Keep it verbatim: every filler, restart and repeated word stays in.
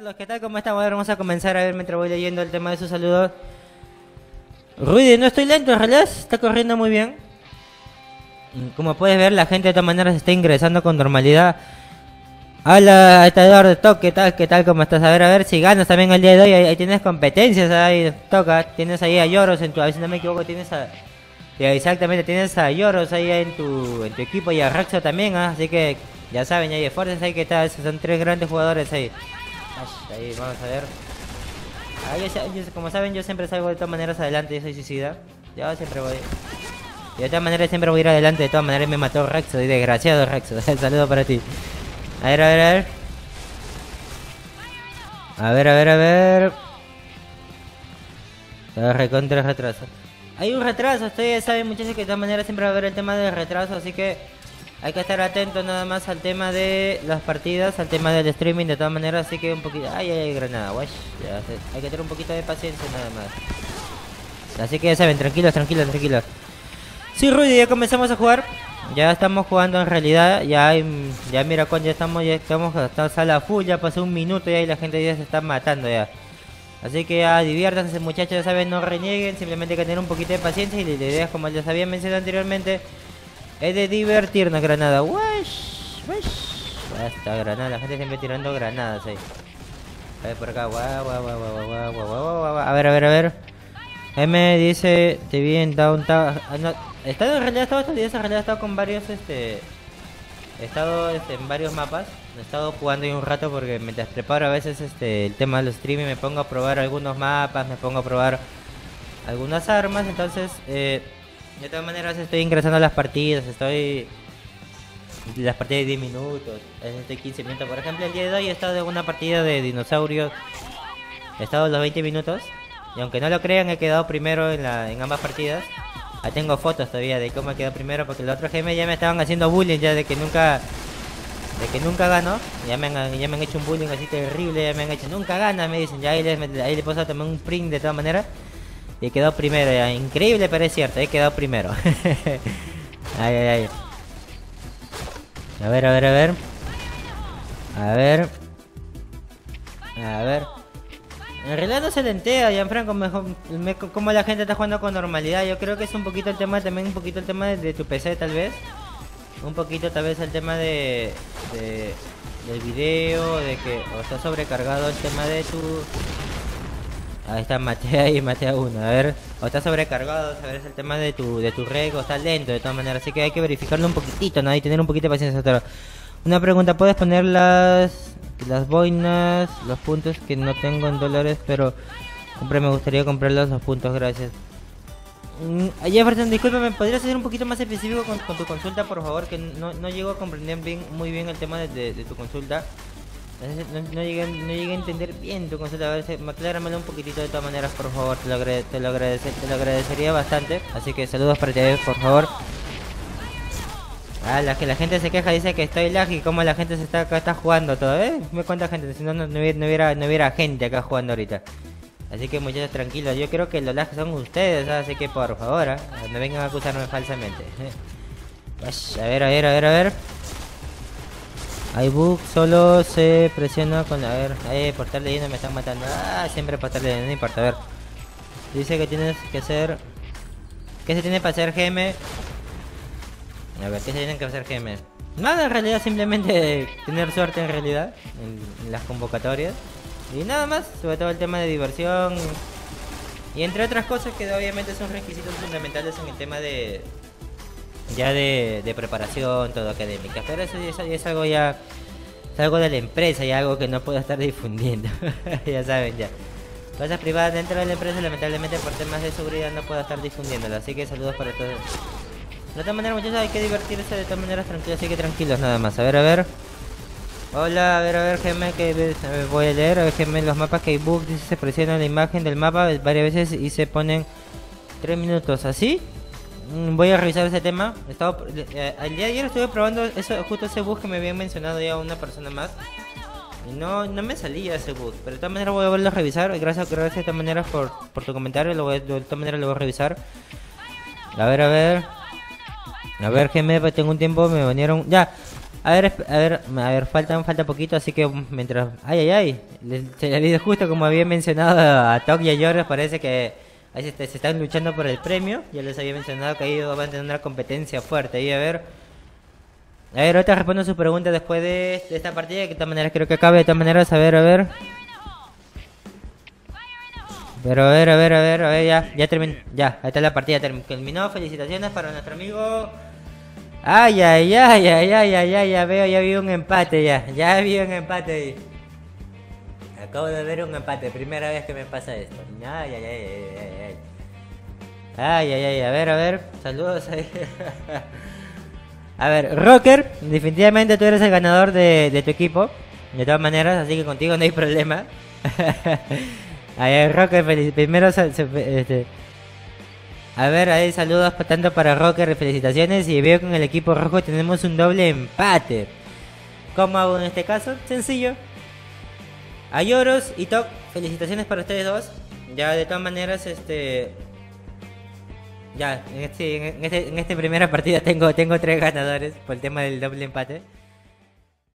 Carlos, ¿qué tal? ¿Cómo estamos? A ver, vamos a comenzar a ver mientras voy leyendo el tema de sus saludos. Rudy, no estoy lento, en realidad está corriendo muy bien. Como puedes ver, la gente de todas maneras está ingresando con normalidad. Hola, está Eduardo Toc, ¿qué tal? ¿Qué tal? ¿Cómo estás? A ver, a ver si ganas también el día de hoy. Ahí, ahí tienes competencias, ahí toca. Tienes ahí a Lloros en tu... A ver si no me equivoco, tienes a... Exactamente, tienes a Lloros ahí en tu, en tu equipo y a Raxo también, ¿eh? Así que ya saben, ahí esfuerzos ahí que tal, esos son tres grandes jugadores ahí. Ahí, vamos a ver. Ahí, yo, yo, como saben, yo siempre salgo de todas maneras adelante, yo soy suicida. Yo siempre voy. Y de todas maneras siempre voy a ir adelante, de todas maneras me mató Raxo, y desgraciado Raxo. Saludo para ti. A ver, a ver, a ver. A ver, a ver, a ver. Está recontra retraso. Hay un retraso, ustedes saben muchachos que de todas maneras siempre va a haber el tema del retraso, así que hay que estar atentos nada más al tema de las partidas, al tema del streaming de todas maneras, así que un poquito... Ay, ay, ay, granada, guay. Ya, hay que tener un poquito de paciencia nada más. Así que ya saben, tranquilos, tranquilos, tranquilos. Sí, Rudy, ya comenzamos a jugar. Ya estamos jugando en realidad, ya hay, ya mira cuando ya estamos, ya estamos hasta sala full, ya pasó un minuto ya y la gente ya se está matando ya. Así que ya diviértanse muchachos, ya saben, no renieguen, simplemente hay que tener un poquito de paciencia y la idea, como les había mencionado anteriormente, es de divertirnos. Granada, wesh, wesh. Basta Granada, la gente siempre tirando granadas ahí. A ver por acá, guau, guau, guau, guau, guau, guau, guau, guau. A ver, a ver, a ver. M dice, te vi en Downtown. Ah, no, he estado en realidad, estado estos días, en realidad he estado con varios, este... He estado este, en varios mapas. He estado jugando ahí un rato porque mientras preparo a veces este el tema de los streaming me pongo a probar algunos mapas, me pongo a probar algunas armas, entonces eh, de todas maneras estoy ingresando a las partidas, estoy las partidas de diez minutos, estoy quince minutos, por ejemplo el día de hoy he estado en una partida de dinosaurios, he estado los veinte minutos y aunque no lo crean he quedado primero en, la, en ambas partidas. Ahí tengo fotos todavía de cómo he quedado primero porque los otros G M ya me estaban haciendo bullying ya de que nunca de que nunca gano, ya me han, ya me han hecho un bullying así terrible, ya me han hecho nunca gana, me dicen, ya ahí les, ahí le puedo tomar un print de todas maneras y he quedado primero, ya, increíble pero es cierto, he quedado primero. Ay, ay, ay. A ver, a ver, a ver. A ver. A ver. En realidad no se lentea, Gianfranco, mejor, me, como la gente está jugando con normalidad, yo creo que es un poquito el tema, también un poquito el tema de, de tu P C tal vez. Un poquito tal vez el tema de, de del video, de que o está sobrecargado el tema de tu... Ahí está, maté ahí, maté a uno, a ver. O está sobrecargado, a ver, es el tema de tu de tu reg, o está lento de todas maneras, así que hay que verificarlo un poquitito, ¿no? Y tener un poquito de paciencia. Pero una pregunta, ¿puedes poner las las boinas, los puntos que no tengo en dólares, pero siempre me gustaría comprarlos los puntos, gracias? Mm, Jefferson, discúlpame, ¿podrías ser un poquito más específico con, con tu consulta, por favor? Que no, no llego a comprender bien, muy bien el tema de, de, de tu consulta. No, no, llegué, no llegué a entender bien tu consulta. A ver, acláramelo un poquitito de todas maneras, por favor. Te lo, agrade, te, lo agradece, te lo agradecería bastante. Así que saludos para ti, por favor. Ah, la que la gente se queja, dice que estoy lag y como la gente se está acá está jugando todo, ¿eh? Me cuenta gente, si no, no, no, hubiera, no, hubiera, no hubiera gente acá jugando ahorita. Así que muchachos, tranquilos, yo creo que los lags son ustedes, ¿eh? Así que por favor, ¿eh? No vengan a acusarme falsamente. A ver, a ver, a ver, a ver. iBook solo se presiona con la... A ver, eh, por estar leyendo me están matando. Ah, siempre por estar leyendo, no importa, a ver. Dice que tienes que hacer... ¿Qué se tiene para hacer G M? A ver, ¿qué se tienen que hacer G M? Nada, en realidad, simplemente tener suerte en realidad, en, en las convocatorias. Y nada más, sobre todo el tema de diversión. Y entre otras cosas que obviamente son requisitos fundamentales en el tema de... Ya de, de preparación, todo académica. Pero eso, eso es algo ya... Es algo de la empresa y algo que no puedo estar difundiendo. Ya saben, ya. Cosas privadas dentro de la empresa, lamentablemente por temas de seguridad no puedo estar difundiéndolo. Así que saludos para todos. De todas maneras, muchachos, hay que divertirse de todas maneras tranquilos. Así que tranquilos nada más. A ver, a ver. Hola, a ver, a ver, G M, que a ver, voy a leer. A ver, G M, los mapas que hay book, dice, se presiona la imagen del mapa varias veces y se ponen tres minutos. ¿Así? Voy a revisar ese tema. Estaba, eh, el día de ayer estuve probando eso, justo ese bug que me habían mencionado ya una persona más. Y no, no me salía ese bug. Pero de todas maneras voy a volverlo a revisar. Gracias, gracias de todas maneras por, por tu comentario. Lo voy, de todas maneras lo voy a revisar. A ver, a ver. A ver, G M, tengo un tiempo, me vinieron... Ya. A ver, esp- a ver, a ver, falta, falta poquito, así que mientras... Ay, ay, ay. le- Se le olvidó justo como había mencionado a Tok y a George, parece que ahí se, se están luchando por el premio. Ya les había mencionado que ahí van a tener una competencia fuerte. Ahí, a ver... A ver, ahorita respondo su pregunta después de, de esta partida, que de todas maneras creo que acabe, de todas maneras, a ver, a ver... Pero a ver, a ver, a ver, a ver, ya, ya terminó, ya, ahí está la partida, term- terminó, felicitaciones para nuestro amigo... Ay, ay, ay, ay, ay, ay, ay, ya veo, ya vi un empate ya, ya vi un empate ahí. Acabo de ver un empate, primera vez que me pasa esto. Ay, ay, ay, ay, ay, ay. Ay, ay, ay, a ver, a ver, saludos ahí. A ver, Rocker, definitivamente tú eres el ganador de, de tu equipo, de todas maneras, así que contigo no hay problema. A ver, Rocker, felici- primero, sa- se- este, a ver, ahí saludos pa- tanto para Rocker, felicitaciones, y veo que en el equipo rojo tenemos un doble empate. ¿Cómo hago en este caso? Sencillo. A Yoros y Tok, felicitaciones para ustedes dos. Ya, de todas maneras, este... Ya, en este, en este, en esta primera partida tengo, tengo tres ganadores por el tema del doble empate.